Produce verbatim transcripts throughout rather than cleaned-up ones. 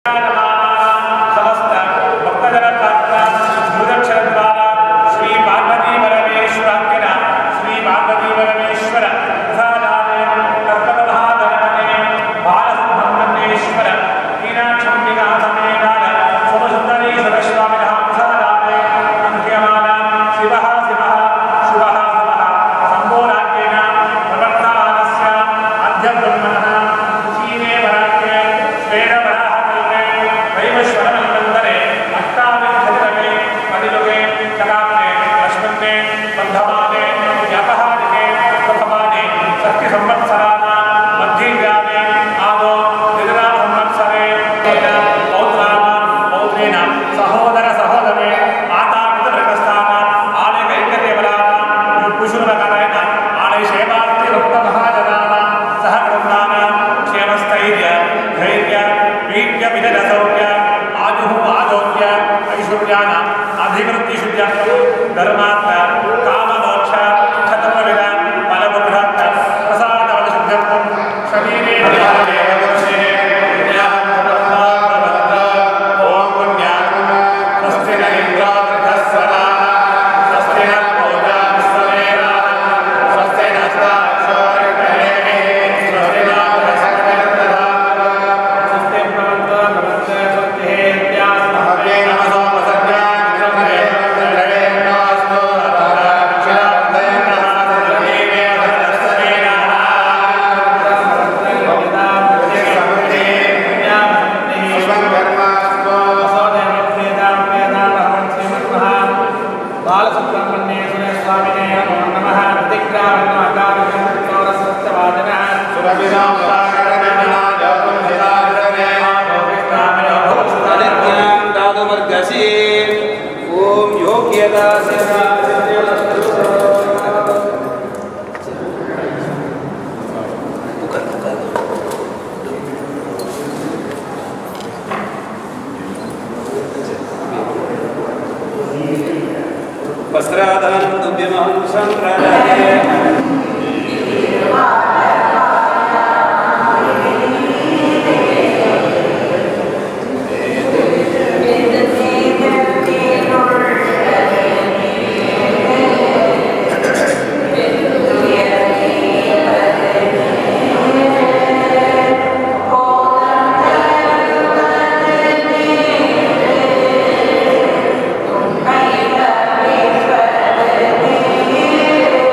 Bye.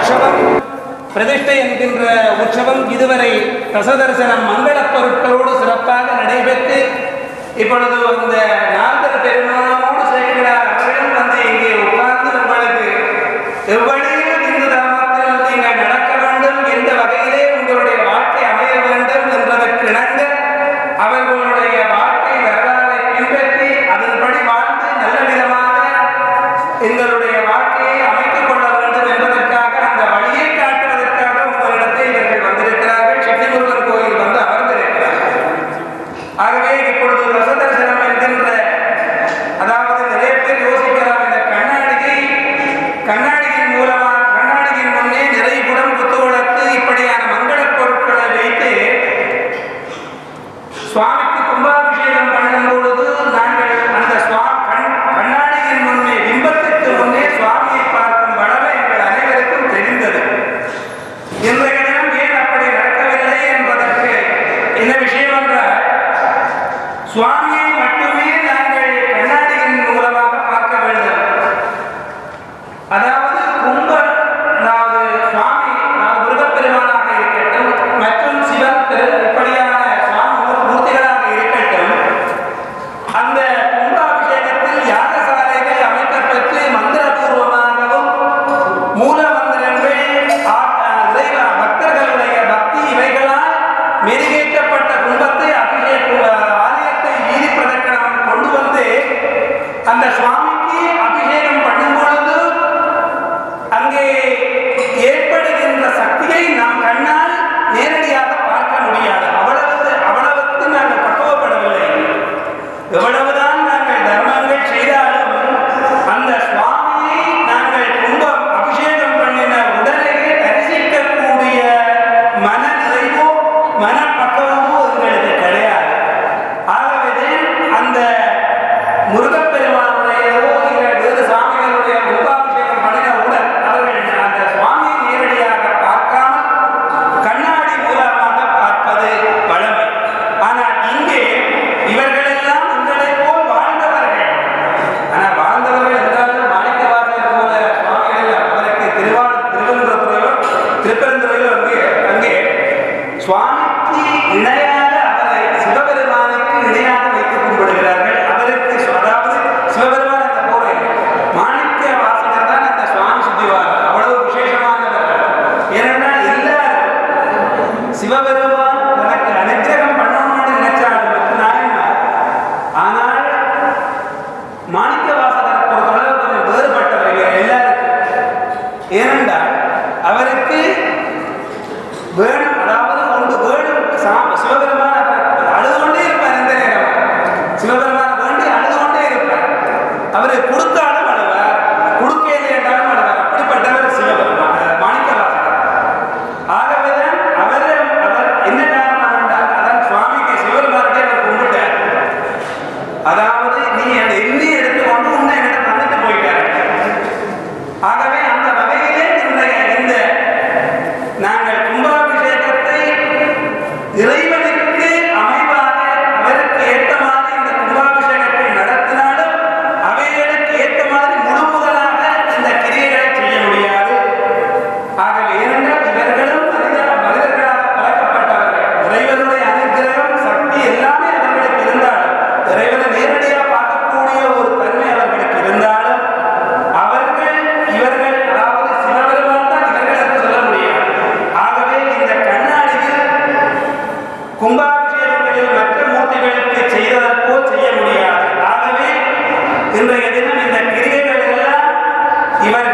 உற்சவம் பிரதிஷ்டை என்கின்ற உற்சவம் இதுவரை ரசதரிசனம் மங்களப் பொருட்களோடு சிறப்பாக நடைபெற்று இப்பொழுது அந்த நால்வர் பெருமானோடு சேர்க்கிறார் அவர்கள் வந்து இங்கே உட்கார்ந்து உங்களுக்கு எவ்வழியில் இந்து தர்மத்தில் நீங்கள் நடக்க வேண்டும் என்ற வகையிலே உங்களுடைய வாழ்க்கை அமைய வேண்டும் என்பதற்கு இணங்க அவர்களுடைய வாழ்க்கை வரலாறை பின்பற்றி அதன்படி வாழ்ந்து நல்ல விதமாக எங்களுடைய வாழ்க்கையை அமைத்துக் கொள்ள வேண்டும் என்பதற்காக அந்த வழியை காட்டுவதற்காக உங்களிடத்தை இவர்கள் வந்திருக்கிறார்கள். செட்டி முருகன் கோயில் வந்து அமர்ந்திருக்கிறார்கள். ஆகவே இப்பொழுது ரசதரிசனம் என்கின்ற அதாவது நிறைய பேர் யோசிக்கிறார் இந்த கண்ணாடியை கண்ணாடியின் மூலமாக கண்ணாடியின் முன்னே நிறைய குடம் குத்துவிளக்கு இப்படியான மங்களப் பொருட்களை வைத்து சுவாமிக்கு கும்பாபிஷேகம் பண்ணும் பொழுது நாங்கள் அந்த கண்ணாடியின் முன்னே பிம்பத்திற்கு முன்னே சுவாமியை பார்க்கும் வளமை எங்கள் அனைவருக்கும் தெரிந்தது. இன்றைய தினம் ஏன் அப்படி நடக்கவில்லை என்பதற்கு என்ன விஷயம் என்றால் சுவாமியை மட்டுமே நாங்கள் கண்ணாடியின் மூலமாக பார்க்க வேண்டும். அதாவது கும்ப அதாவது சுவாமி முருகப்பெருமானாக இருக்கட்டும் மற்றும் சிவன் இப்படியான சுவாமி மூர்த்திகளாக இருக்கட்டும் அந்த கும்பாபிஷேகத்தில் யாகசாலைகள் அமைக்கப்பட்டு மந்திரபூர்வமாகவும் மூல மந்திரங்கள் பக்தர்களுடைய பக்தி இவைகளால் மெருகேற்றப்பட்ட கும்பத்தை அபிஷேக ஆலயத்தை வீதி பிரதட்சணம் கொண்டு வந்து அந்த சுவாமிக்கு அபிஷேகம் பண்ணும் பொழுது அங்கே ஏற்படுகின்ற சக்தியை நாம் கண்ணால் நேரடியாக பார்க்க முடியாது. அவ்வளவு அவ்வளவுக்கு நாங்கள் பக்குவப்படவில்லை. எவ்வளவுதான் நாங்கள் தர்மங்கள் செய்தாலும் அந்த சுவாமியை நாங்கள் கும்பம் அபிஷேகம் பண்ணின உடனேயே தரிசிக்கக்கூடிய மன நிறைவோ மனப்பக்குவமோ எங்களுக்கு கிடையாது. ஆகவே அந்த முருகப்பெருமானுடையோ இல்லை வேறு சுவாமிகளுடைய கும்பாபிஷேகம் பண்ணினவுடன் அவர்கள் அந்த சுவாமியை நேரடியாக பார்க்காமல் கண்ணாடி மூலமாக பார்ப்பது வழமை. ஆனால் இங்கே இவர்களெல்லாம் எங்களை போல் வாழ்ந்தவர்கள். ஆனால் வாழ்ந்தவர்கள் என்றாலும் மாணிக்கவாசகர் போல சுவாமிகள் அவருக்கு திருவாரூர் திருவனந்தபுரையோ திருப்பரந்துரையோ அங்கே அங்கே சுவாமிக்கு இணையாக அவரை சிவபெருமானுக்கு இணையாக வைத்து கும்பிடுகிறார்கள். அவருக்கு அதாவது சிவபெருமான் அந்த போரை மாணிக்க வாசகர் தான் அந்த சுவாமி சுத்திவார் அவ்வளவு விசேஷமானவர்கள். ஏனென்றால் எல்லாரும் சிவபெருமான் தனக்கு அனுக்கிரகம் பண்ணணும்னு நினைச்சாலும் நாயன்மார் ஆனால் மாணிக்க வாசகரை பொறுத்தளவு கொஞ்சம் வேறுபட்டவர்கள் எல்லாருக்கும். ஏனென்றால் அவருக்கு வேணும் அதாவது ஒன்று வேணும் சிவபெருமான் அவர் அழுது கொண்டே இருப்பார். எந்த நேரம் சிவபெருமான வேண்டி அழுது கொண்டே இருப்பார். அவரை கொடுத்தாலும் அழுவார், கொடுக்கல என்றாலும் அழுவார். அப்படிப்பட்டவர் சிவபெருமான் மாணிக்க வாசகர். ஆகவேதான் அவர் அவர் என்ன காரணம் என்றால் அதான் சுவாமிக்கு சிவபெருமானே அவர் கும்பிட்டார். அதாவது நீ எண்ணி எடுத்துக்கொண்டு உன்னை என்னிடம் தந்துட்டு போயிட்டார். ஆகவே அந்த வகையிலே இன்றைய இந்த நாங்கள் கும்பாபிஷேகத்தை இறைவனுக்கு அமைவாக அவருக்கு ஏற்ற மாதிரி இந்த கும்பாபிஷேகத்தை நடத்தினாலும் அவைகளுக்கு ஏற்ற மாதிரி முழு முதலாக இந்த கிரியைகளை செய்ய முடியாது. ஆகவே ஏனென்றால் இவர்களும் மனித மனிதர்களாக பழக்கப்பட்டவர்கள். இறைவனுடைய அனுகிரகம் சக்தி எல்லாமே அவர்களுக்கு இருந்தாலும் இறைவனை நேரடியாக பார்க்கக்கூடிய ஒரு தன்மை அவர்களுக்கு இருந்தாலும் அவர்கள் இவர்கள் அதாவது சிவபெருமான் தான் இவர்களுக்கு சொல்ல முடியாது. ஆகவே இந்த கண்ணாடியில் கும்பாபிஷேகங்களில் மற்ற மூர்த்திகளுக்கு செய்ததற் போல் செய்ய முடியாது. ஆகவே இன்றைய தினம் இந்த கிரியைகள் எல்லாம் இவர்